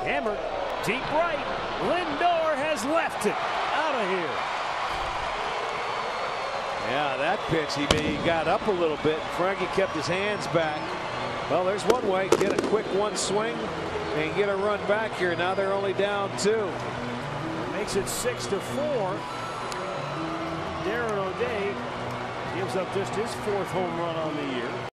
Hammered deep right. Lindor has left it out of here. Yeah, that pitch, he got up a little bit. Frankie kept his hands back. Well, there's one way. Get a quick one swing and get a run back here. Now they're only down 2. Makes it 6-4. Darren O'Day gives up just his 4th home run on the year.